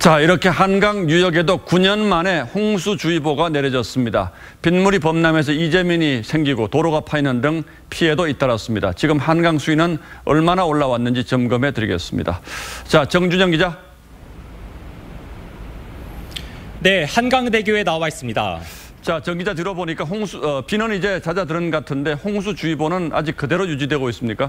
자, 이렇게 한강 유역에도 9년 만에 홍수주의보가 내려졌습니다. 빗물이 범람해서 이재민이 생기고 도로가 파이는 등 피해도 잇따랐습니다. 지금 한강 수위는 얼마나 올라왔는지 점검해 드리겠습니다. 자, 정준영 기자. 네, 한강대교에 나와 있습니다. 자, 정 기자 들어보니까 비는 이제 잦아드는 것 같은데 홍수주의보는 아직 그대로 유지되고 있습니까?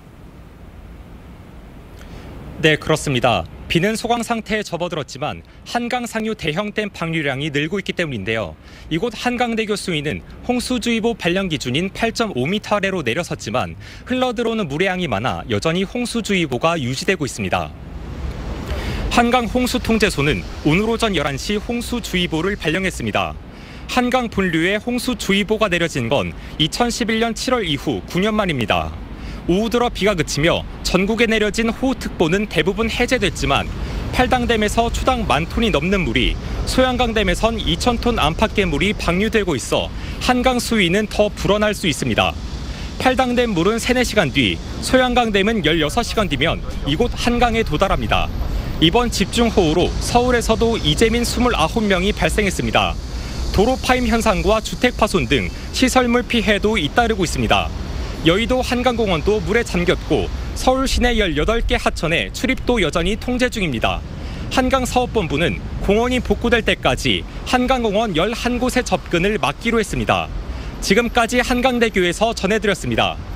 네, 그렇습니다. 비는 소강 상태에 접어들었지만 한강 상류 대형댐 방류량이 늘고 있기 때문인데요. 이곳 한강대교 수위는 홍수주의보 발령 기준인 8.5m 아래로 내려섰지만 흘러들어오는 물의 양이 많아 여전히 홍수주의보가 유지되고 있습니다. 한강 홍수통제소는 오늘 오전 11시 홍수주의보를 발령했습니다. 한강 본류에 홍수주의보가 내려진 건 2011년 7월 이후 9년 만입니다. 오후 들어 비가 그치며 전국에 내려진 호우특보는 대부분 해제됐지만 팔당댐에서 초당 10,000톤이 넘는 물이 소양강댐에선 2,000톤 안팎의 물이 방류되고 있어 한강 수위는 더 불어날 수 있습니다. 팔당댐 물은 3-4시간 뒤, 소양강댐은 16시간 뒤면 이곳 한강에 도달합니다. 이번 집중호우로 서울에서도 이재민 29명이 발생했습니다. 도로 파임 현상과 주택 파손 등 시설물 피해도 잇따르고 있습니다. 여의도 한강공원도 물에 잠겼고 서울 시내 18개 하천에 출입도 여전히 통제 중입니다. 한강사업본부는 공원이 복구될 때까지 한강공원 11곳의 접근을 막기로 했습니다. 지금까지 한강대교에서 전해드렸습니다.